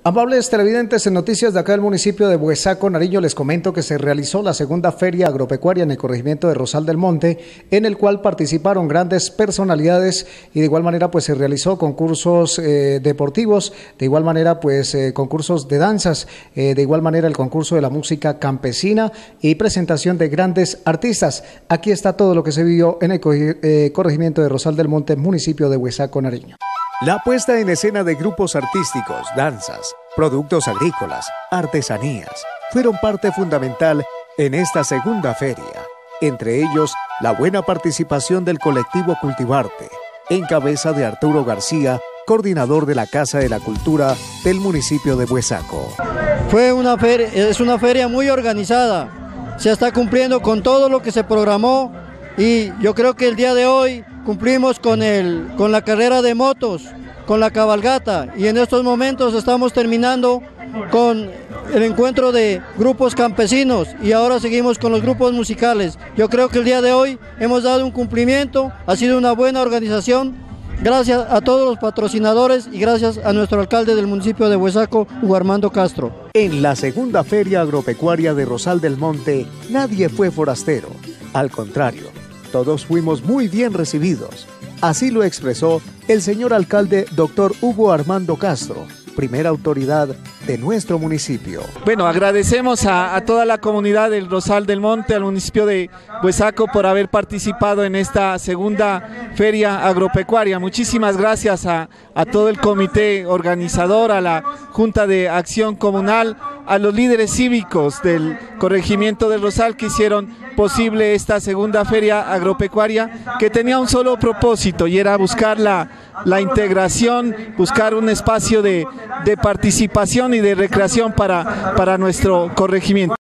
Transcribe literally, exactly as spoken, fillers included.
Amables televidentes, en noticias de acá del municipio de Buesaco, Nariño, les comento que se realizó la segunda feria agropecuaria en el corregimiento de Rosal del Monte, en el cual participaron grandes personalidades y de igual manera pues se realizó concursos eh, deportivos, de igual manera pues eh, concursos de danzas, eh, de igual manera el concurso de la música campesina y presentación de grandes artistas. Aquí está todo lo que se vivió en el eh, corregimiento de Rosal del Monte, municipio de Buesaco, Nariño. La puesta en escena de grupos artísticos, danzas, productos agrícolas, artesanías, fueron parte fundamental en esta segunda feria. Entre ellos, la buena participación del colectivo Cultivarte, en cabeza de Arturo García, coordinador de la Casa de la Cultura del municipio de Buesaco. Fue una feria, es una feria muy organizada, se está cumpliendo con todo lo que se programó y yo creo que el día de hoy cumplimos con, el, con la carrera de motos, con la cabalgata y en estos momentos estamos terminando con el encuentro de grupos campesinos y ahora seguimos con los grupos musicales. Yo creo que el día de hoy hemos dado un cumplimiento, ha sido una buena organización, gracias a todos los patrocinadores y gracias a nuestro alcalde del municipio de Buesaco, Hugo Armando Castro. En la segunda feria agropecuaria de Rosal del Monte, nadie fue forastero, al contrario, todos fuimos muy bien recibidos. Así lo expresó el señor alcalde doctor Hugo Armando Castro, primera autoridad de nuestro municipio. Bueno, agradecemos a, a toda la comunidad del Rosal del Monte, al municipio de Buesaco por haber participado en esta segunda feria agropecuaria. Muchísimas gracias a, a todo el comité organizador, a la Junta de Acción Comunal, a los líderes cívicos del corregimiento del Rosal que hicieron posible esta segunda feria agropecuaria que tenía un solo propósito y era buscar la, la integración, buscar un espacio de, de participación y de recreación para, para nuestro corregimiento.